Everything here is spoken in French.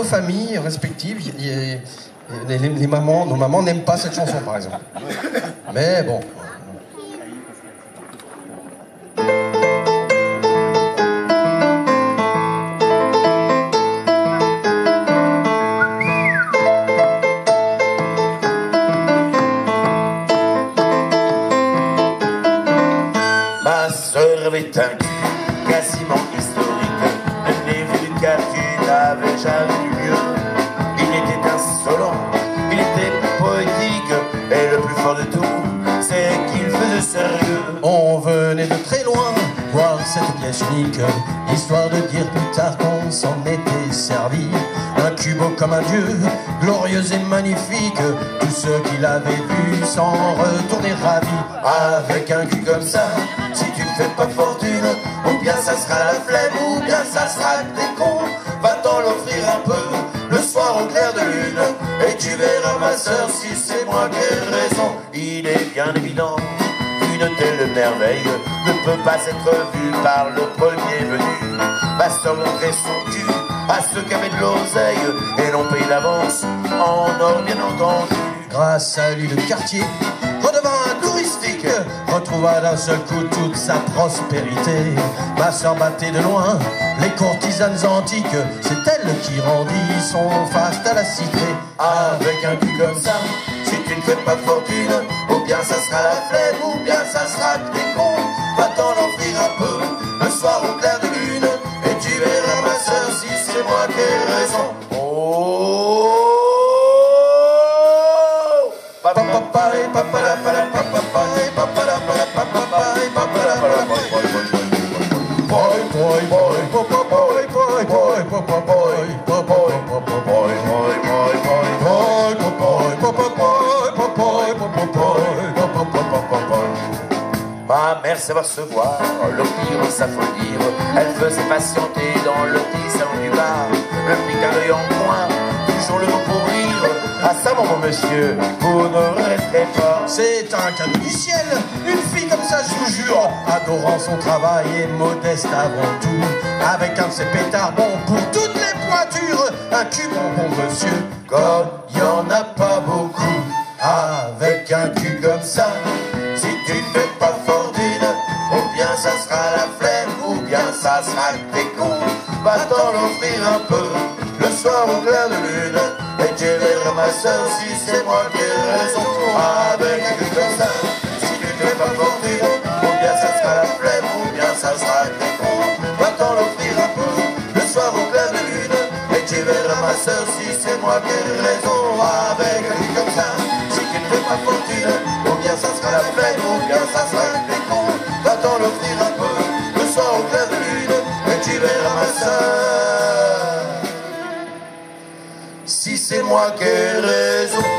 nos familles respectives, les mamans, nos mamans n'aiment pas cette chanson, par exemple. Mais bon. Ma sœur avait un cul quasiment historique. Un névu du quartier n'avait jamais vu mieux. Il était insolent, il était poétique, et le plus fort de tout, c'est qu'il faisait sérieux. On venait de très loin voir cette pièce unique, histoire de dire plus tard qu'on s'en était servi. Un cul beau comme un dieu, glorieux et magnifique, tous ceux qui l'avaient vu s'en retournaient ravis. Avec un cul comme ça, si tu ne fais pas fortune, ou bien ça sera la flemme, ou bien ça sera que t'es con. Va-t'en l'offrir un peu, le soir au clair de lune, et tu verras ma sœur si c'est moi qui ai raison. Il est bien évident qu'une telle merveille ne peut pas être vue par le premier venu. Ma sœur montrait son cul à ceux qui avaient de l'oseille et l'on paye l'avance en or bien entendu. Grâce à lui, le quartier redevint touristique, retrouva d'un seul coup toute sa prospérité. Ma sœur battait de loin les courtisanes antiques, c'est elle qui rendit son faste à la cité. Avec un cul comme ça, si tu ne fais pas fortune, ou bien ça sera la flemme, ou bien ça sera que t'es con. Va-t'en l'offrir un peu, le soir au clair de lune, et tu verras ma sœur si c'est moi qui ai raison. Oh, ma mère savait se voir, le pire, ça faut le dire. Elle faisait patienter dans le petit salon du bar, le pic à l'œil en coin, toujours le mot pour rire. À ça, mon monsieur, vous ne regretterez pas. C'est un cadeau du ciel, une fille comme ça, je vous jure, adorant son travail et modeste avant tout, avec un de ses pétards bons pour toutes les pointures, un cul bon monsieur, comme y en a pas beaucoup. Avec un cul comme ça, Si tu ne fais pas fortune, ou bien ça sera la flemme, ou bien ça sera que t'es con. Va-t'en l'offrir un peu, le soir au clair de lune, et tu verras ma sœur si c'est moi qui ai raison. Avec un cul comme ça, si tu ne fais pas fortune, ou bien ça sera la flemme, ou bien ça sera que t'es con. Va-t'en l'offrir un peu, le soir au clair de lune, et tu verras ma sœur si c'est moi qui ai raison. Avec un cul comme ça, si tu ne fais pas fortune, ou bien ça sera la flemme, ou bien ça sera que t'es con. Va-t'en l'offrir un peu, le soir au clair de lune, et tu verras ma sœur si c'est moi qui ai raison.